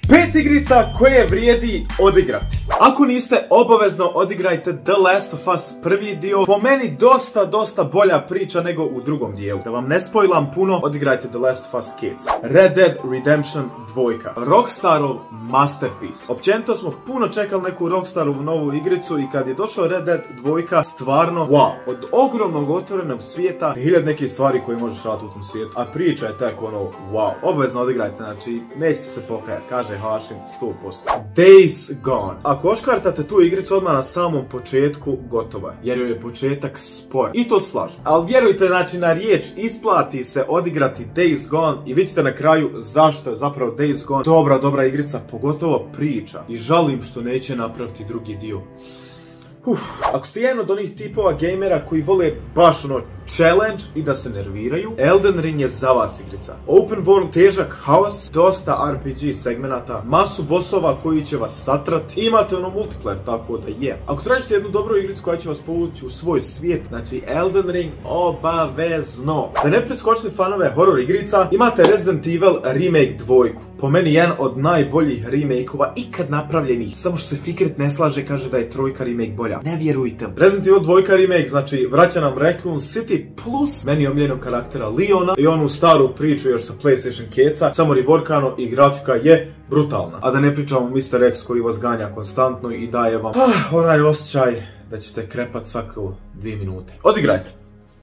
5 igrica koje vrijedi odigrati. Ako niste, obavezno odigrajte The Last of Us prvi dio. Po meni dosta bolja priča nego u drugom dijelu. Da vam ne spojlam puno, odigrajte The Last of Us Kids. Red Dead Redemption 2. Rockstarov masterpiece. Općenito smo puno čekali neku Rockstarovu novu igricu i kad je došao Red Dead 2, stvarno wow. Od ogromnog otvorenog svijeta, 1000 nekih stvari koje možeš raditi u tom svijetu. A priča je tek ono wow. Obavezno odigrajte, znači nećete se pokajati, kaže Hašim 100%. Days Gone. Ako oškartate tu igricu odmah na samom početku, gotovo je. Jer joj je početak spor. I to slažem. Ali vjerujte, znači na riječ isplati se odigrati Days Gone i vidite na kraju zašto je zapravo Days Gone dobra igrica, pogotovo priča. I žalim što neće napraviti drugi dio. Ako ste jedan od onih tipova gamera koji vole baš ono challenge i da se nerviraju, Elden Ring je za vas igrica. Open world, težak haos, dosta RPG segmenata, masu bossova koji će vas satrati, imate ono multiplayer, tako da je. Ako tražite jednu dobru igricu koja će vas povući u svoj svijet, znači Elden Ring obavezno. Da ne preskočite fanove horror igrica, imate Resident Evil Remake 2. Po meni jedan od najboljih remake-ova ikad napravljenih. Samo što se Fikret ne slaže, kaže da je 3 remake bolja. Ne vjerujte. Resident Evil 2 remake, znači vraća nam Raccoon City plus meni omiljenog karaktera Leona i onu staru priču još sa PlayStation keca, samo reworkano i grafika je brutalna. A da ne pričamo Mr. X koji vas ganja konstantno i daje vam onaj osjećaj da ćete krepat svako 2 minute. Odigrajte!